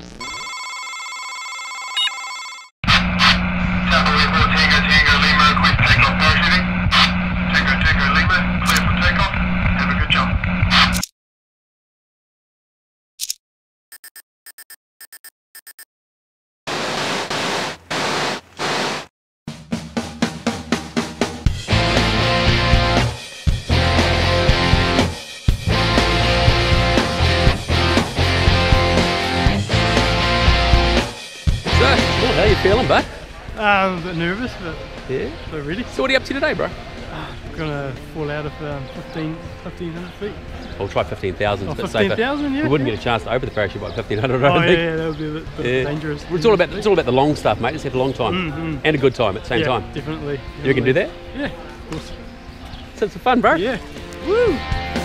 How you feeling, bud? I'm a bit nervous, but yeah, ready. So what are you up to today, bro? I'm gonna fall out of 1,500 feet. I'll try 15,000. Oh, It's a bit safer. 15,000, yeah. We wouldn't get a chance to open the parachute by 1,500. I Oh don't think. yeah, that would be a bit dangerous. It's all about the long stuff, mate. Just have a long time and a good time at the same time. Definitely. You can do that? Yeah, of course. So it's fun, bro. Yeah. Woo!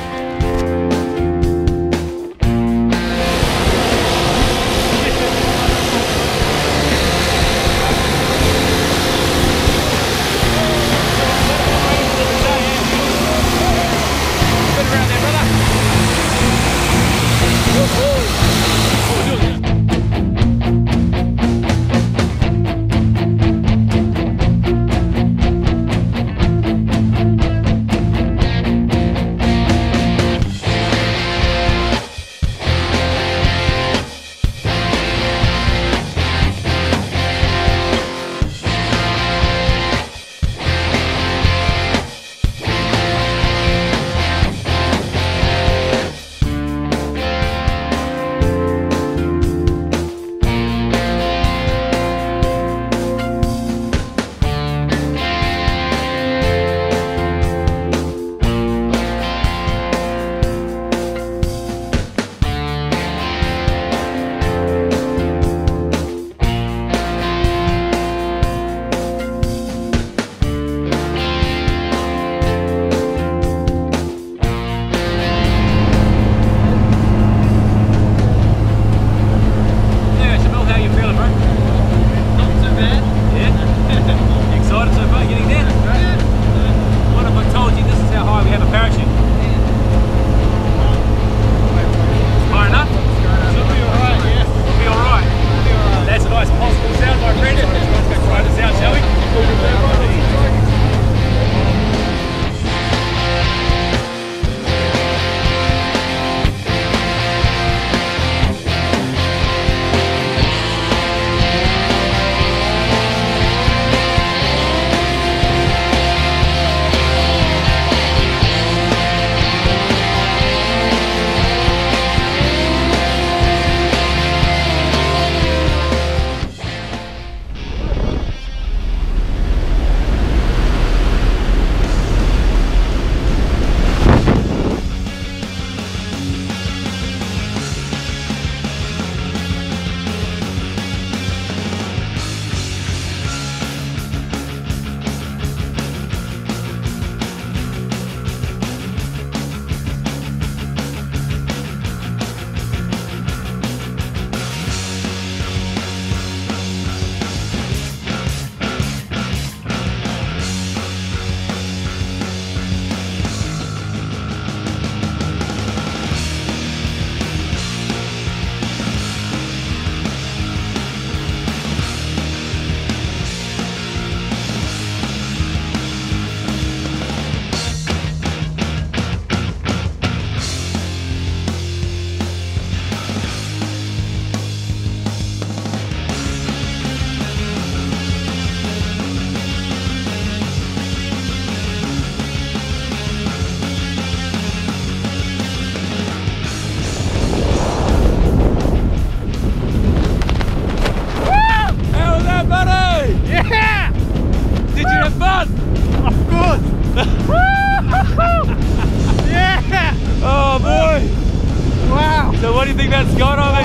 So what do you think about skydiving,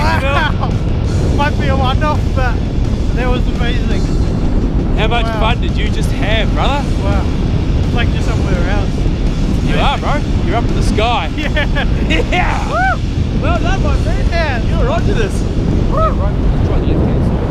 Jamil? Might be a one-off, but that was amazing. How much fun did you just have, brother? Wow. It's like you're somewhere else. You are, bro. You're up in the sky. Yeah. Yeah. Woo. Well done, my friend. Yeah. You're right to this. Woo. Yeah, right. Let's try the left-hand side.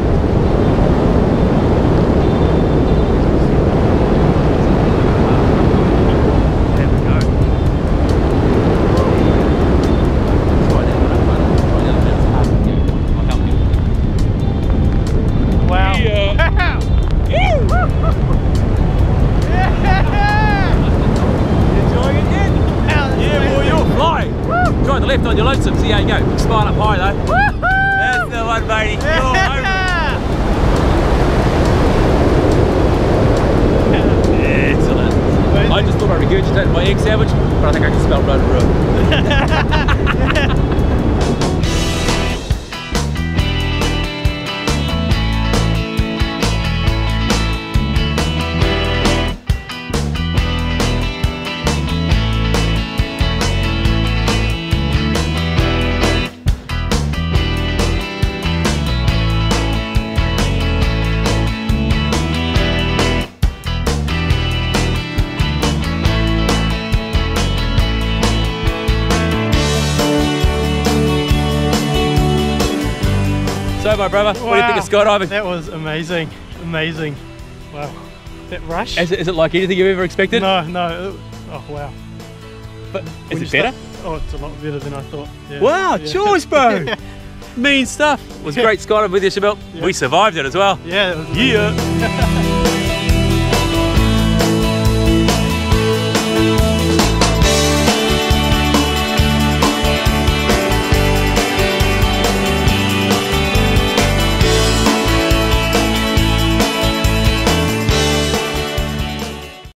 smile up high though. That's the one, matey. You're all over it. Excellent. I just thought I regurgitated my egg sandwich, but I think I can smell Rotorua. So, my brother, what do you think of skydiving? That was amazing, amazing. Wow, that rush. Is it like anything you've ever expected? No, no. Oh wow. But When is you it better? Oh, it's a lot better than I thought. Yeah. Wow, Yeah. choice, bro. Mean stuff. It was great skydiving with you, Shabelle. Yeah. We survived it as well. Yeah. It was Yeah.